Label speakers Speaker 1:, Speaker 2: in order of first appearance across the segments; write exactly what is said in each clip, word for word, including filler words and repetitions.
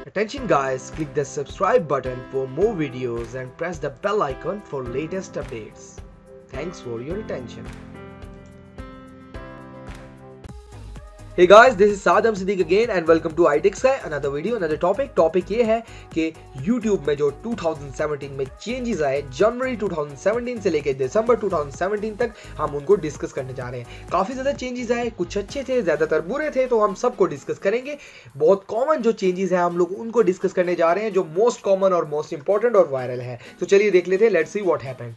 Speaker 1: Attention guys, click the subscribe button for more videos and press the bell icon for latest updates. Thanks for your attention. Hey guys, this is Sadam Siddiq again and welcome to I Tech Sky, another video, another topic. Topic ये है कि YouTube में जो two thousand seventeen में changes आए जनवरी to thousand seventeen से लेकर दिसंबर टू थाउजेंड सेवनटीन तक हम उनको डिस्कस करने जा रहे हैं। काफ़ी ज़्यादा चेंजेस आए, कुछ अच्छे थे, ज़्यादातर बुरे थे, तो हम सबको डिस्कस करेंगे। बहुत कॉमन जो चेंजेस हैं हम लोग उनको डिस्कस करने जा रहे हैं, जो मोस्ट कॉमन और मोस्ट इंपॉर्टेंट और वायरल है। तो चलिए देख लेते हैं, let's see what happened.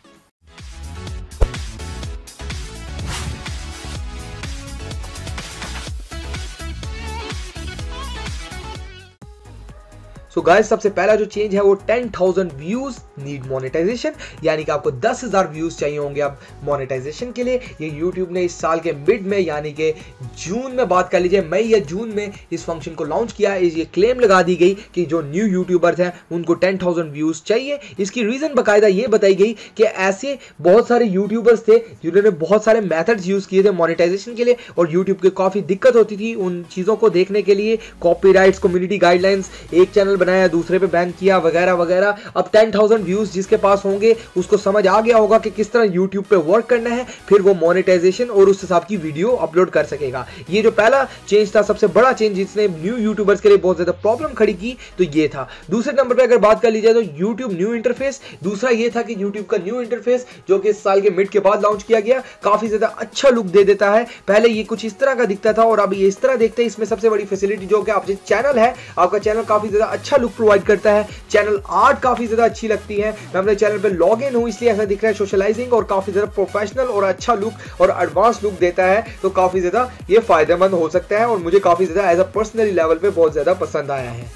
Speaker 1: So guys, सबसे पहला जो चेंज है वो ten thousand views need monetisation, यानी कि आपको दस हज़ार व्यूज चाहिए होंगे अब मोनेटाइजेशन के लिए। ये यूट्यूब ने इस साल के मिड में यानी कि जून में, बात कर लीजिए मई या जून में, इस फंक्शन को लॉन्च किया। ये क्लेम लगा दी गई कि जो न्यू यूट्यूबर्स हैं उनको टेन थाउजेंड व्यूज चाहिए। इसकी रीजन बाकायदा ये बताई गई कि ऐसे बहुत सारे यूट्यूबर्स थे जिन्होंने बहुत सारे मेथड्स यूज किए थे मोनेटाइजेशन के लिए, और यूट्यूब की काफ़ी दिक्कत होती थी उन चीज़ों को देखने के लिए। कॉपीराइट्स, कम्युनिटी गाइडलाइंस, एक चैनल बनाया दूसरे पे बैन किया वगैरह वगैरह। अब टेन थाउजेंड व्यूज जिसके पास होंगे उसको समझ आ गया होगा कि किस तरह यूट्यूब पे वर्क करना है, फिर वो मोनेटाइजेशन और उस हिसाब की वीडियो अपलोड कर सकेगा। ये जो पहला चेंज था, सबसे बड़ा चेंज जिसने न्यू यूट्यूबर्स के लिए बहुत ज्यादा प्रॉब्लम खड़ी की, तो ये था। दूसरे नंबर पे अगर बात कर ली जाए तो यूट्यूब न्यू इंटरफेस। दूसरा ये था कि यूट्यूब का न्यू इंटरफेस जो कि इस साल के मिड के बाद लॉन्च किया गया, काफी ज्यादा अच्छा लुक दे देता है। पहले ये कुछ इस तरह का दिखता था और अब ये इस तरह देखते हैं। इसमें सबसे बड़ी फैसिलिटी जो कि आपके चैनल है, आपका चैनल काफी ज्यादा अच्छा लुक प्रोवाइड करता है। चैनल आर्ट काफी ज्यादा अच्छी लगती है। मैं अपने चैनल पे लॉग इन हूं इसलिए ऐसा दिख रहा है। सोशलाइजिंग और काफी ज्यादा प्रोफेशनल और अच्छा लुक और एडवांस लुक देता है, तो काफी ज्यादा ये फायदेमंद हो सकता है और मुझे काफी ज्यादा एज अ पर्सनली लेवल पे बहुत ज्यादा पसंद आया है।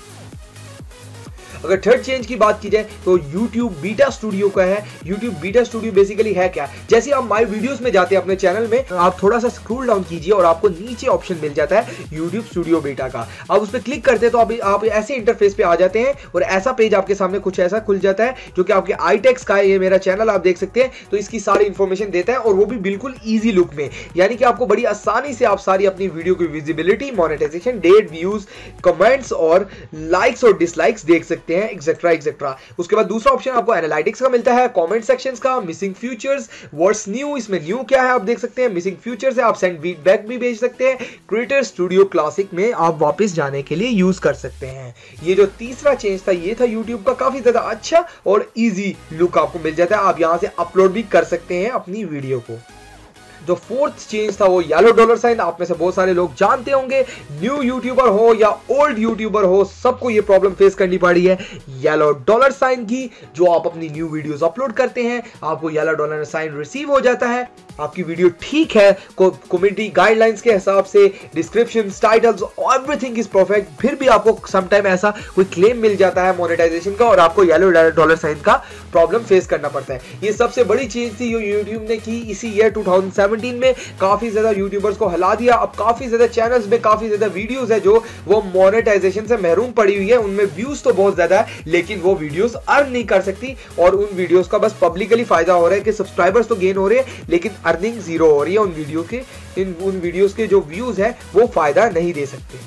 Speaker 1: अगर थर्ड चेंज की बात की जाए तो YouTube बीटा स्टूडियो का है। YouTube बीटा स्टूडियो बेसिकली है क्या? जैसे आप माय वीडियोस में जाते हैं अपने चैनल में, आप थोड़ा सा स्क्रॉल डाउन कीजिए और आपको नीचे ऑप्शन मिल जाता है YouTube स्टूडियो बीटा का। आप उस पर क्लिक करते हैं तो आप, आप ऐसे इंटरफेस पे आ जाते हैं और ऐसा पेज आपके सामने कुछ ऐसा खुल जाता है जो कि आपके आई टेक का, ये मेरा चैनल आप देख सकते हैं, तो इसकी सारी इंफॉर्मेशन देता है और वो भी बिल्कुल ईजी लुक में, यानी कि आपको बड़ी आसानी से आप सारी अपनी वीडियो की visibility, monetisation, date, views, comments और लाइक्स और डिसलाइक्स देख सकते हैं, एक्सेट्रा एक्सेट्रा। उसके बाद दूसरा ऑप्शन आपको एनालिटिक्स का मिलता है, कमेंट सेक्शंस का, मिसिंग फीचर्स, व्हाट्स न्यू, इसमें न्यू क्या है आप देख सकते हैं। मिसिंग फीचर्स है, आप सेंड फीडबैक भी भेज सकते हैं। क्रिएटर स्टूडियो क्लासिक में आप वापस जाने के लिए यूज कर सकते हैं। ये जो तीसरा चेंज था ये था यूट्यूब का काफी ज्यादा अच्छा और इजी लुक आपको मिल जाता है। आप यहां से अपलोड भी कर सकते हैं अपनी वीडियो को। जो फोर्थ चेंज था वो येलो डॉलर साइन। आप में से बहुत सारे लोग जानते होंगे, न्यू यूट्यूबर हो या ओल्ड यूट्यूबर हो, सबको ये प्रॉब्लम फेस करनी पड़ी है येलो डॉलर साइन की। जो आप अपनी न्यू वीडियोस अपलोड करते हैं, आपको येलो डॉलर साइन रिसीव हो जाता है। आपकी वीडियो ठीक है, कम्युनिटी गाइडलाइंस के हिसाब से, description, titles, everything is perfect, फिर भी आपको समटाइम ऐसा कोई क्लेम मिल जाता है मोनेटाइजेशन का और आपको येलो डॉलर साइन का प्रॉब्लम फेस करना पड़ता है। ये सबसे बड़ी चीज थी जो यूट्यूब ने की इसी ईयर टू थाउजेंड सेवनटीन में। काफी ज्यादा यूट्यूबर्स को हिला दिया। अब काफी ज्यादा चैनल्स में काफी ज्यादा वीडियोस है जो वो मोनेटाइजेशन से महरूम पड़ी हुई है। उनमें व्यूज तो बहुत ज्यादा है लेकिन वो वीडियोस अर्न नहीं कर सकती और उन वीडियोस का बस पब्लिकली फायदा हो रहा है कि सब्सक्राइबर्स तो गेन हो रहे हैं लेकिन अर्निंग जीरो हो रही है। उन वीडियो के इन उन वीडियोस के जो व्यूज है वो फायदा नहीं दे सकते।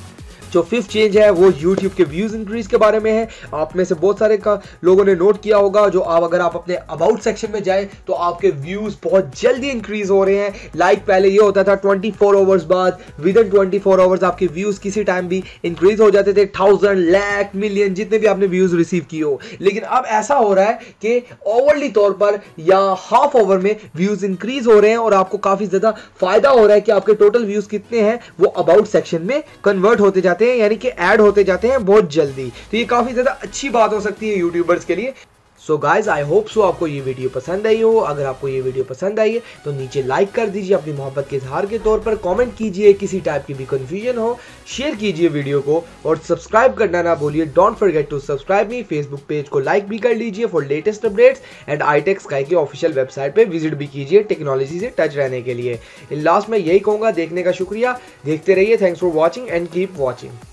Speaker 1: जो फिफ्थ चेंज है वो YouTube के व्यूज इंक्रीज के बारे में है। आप में से बहुत सारे का लोगों ने नोट किया होगा, जो आप अगर आप अपने अबाउट सेक्शन में जाए तो आपके व्यूज बहुत जल्दी इंक्रीज हो रहे हैं। लाइक पहले ये होता था ट्वेंटी फोर आवर्स बाद, within twenty four hours आपके व्यूज किसी टाइम भी इंक्रीज हो जाते थे, थाउजेंड, लाख, मिलियन, जितने भी आपने व्यूज रिसीव किए हो। लेकिन अब ऐसा हो रहा है कि ओवरली तौर पर या हाफ ओवर में व्यूज इंक्रीज हो रहे हैं और आपको काफी ज्यादा फायदा हो रहा है कि आपके टोटल व्यूज कितने हैं वो अबाउट सेक्शन में कन्वर्ट होते जाते हैं, यानी कि ऐड होते जाते हैं बहुत जल्दी। तो ये काफी ज्यादा अच्छी बात हो सकती है यूट्यूबर्स के लिए। So guys, I hope so आपको ये वीडियो पसंद आई हो। अगर आपको ये वीडियो पसंद आई है तो नीचे लाइक कर दीजिए अपनी मोहब्बत के इजहार के तौर पर, कमेंट कीजिए, किसी टाइप की भी कंफ्यूजन हो शेयर कीजिए वीडियो को और सब्सक्राइब करना ना भूलिए। Don't forget to subscribe me. Facebook page को लाइक भी कर लीजिए for latest updates and I tech sky की ऑफिशियल वेबसाइट पे विजिट भी कीजिए टेक्नोलॉजी से टच रहने के लिए। इन लास्ट में यही कहूँगा, देखने का शुक्रिया, देखते रहिए। Thanks for watching and keep watching.